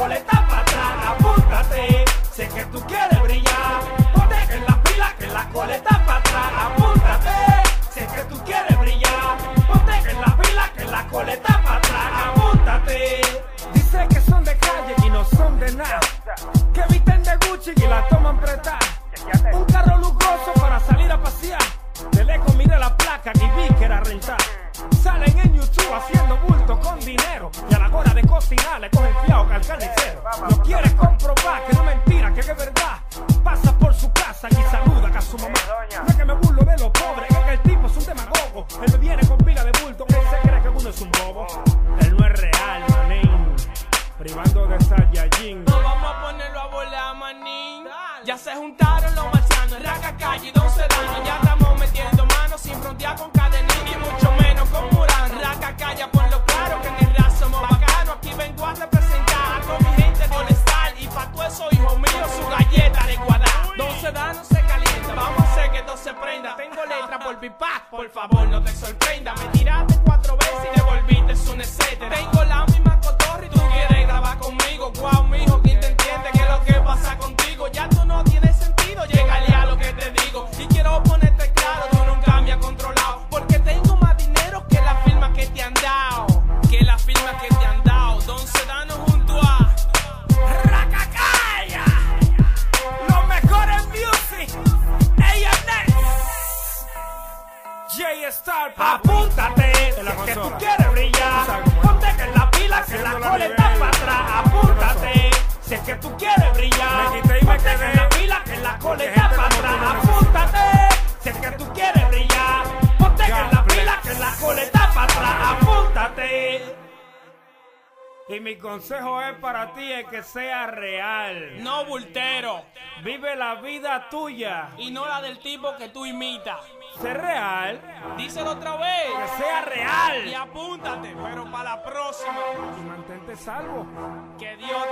coleta para atrás. Apúntate, sé que tú quieres brillar. Ponte en la pila que la coleta para atrás. Apúntate, sé que tú quieres brillar. Ponte en la pila que la coleta para atrás. Apúntate. Dice que son de calle y no son de nada, que visten de Gucci y la toman prestada. Un carro lujoso para salir a pasear. De lejos miré la placa y vi que era rentar. Salen en YouTube haciendo bulto con dinero, y a la hora de cocinar le cogen fiao al carnicero. No quieres comprobar que no es mentira, que es verdad. Pasa por su casa y saluda a su mamá. No es que me burlo de los pobres, es que el tipo es un demagogo. Él me viene con pila de bulto, él se cree que uno es un bobo. Él no es real, manín, privando de Saiyajin. No vamos a ponerlo a volar, manín. Ya se juntaron los marcianos, Racacalla y Don Cedano. Ya estamos metiendo manos sin frontear con cadenillo y mucho menos con Murano. Racacalla, ponlo claro que en el rap somos bacanos. Aquí vengo a representar a toda mi gente de All-Star. Y pa' todo eso, hijo mío, su galleta de guadá. Don Cedano se calienta, vamos a hacer que todo se prenda. Tengo letra por pipa, por favor no te sorprenda. Me tiraste 4 veces y devolviste un etcétera. Tengo la misma cotorra y tú quieres grabar conmigo. Guau, mijo, ¿quién te entiende qué es lo que pasa contigo? Ya tú no tienes sentido, llégale a lo que te digo. Y quiero ponerte claro, tú nunca me has controlado, porque tengo más dinero que las firmas que te han dado. Que las firmas que te han dado. Don Cedano junto a Racacalla, los mejores music. Ella Jstarproduction. Apúntate, es que tú quieres brillar. Ponte que en la pila que la coleta para atrás. Apúntate, si es que tú quieres brillar. Ponte que en la pila que la coleta para atrás. Apúntate, si es que tú quieres brillar. Ponte que en la pila que la coleta para atrás. Apúntate. Y mi consejo es para ti, es que sea real. no bultero Vive la vida tuya. y no la del tipo que tú imitas. Sé real. Díselo otra vez. Que sea real. Y apúntate, pero para la próxima. Y mantente salvo. Que Dios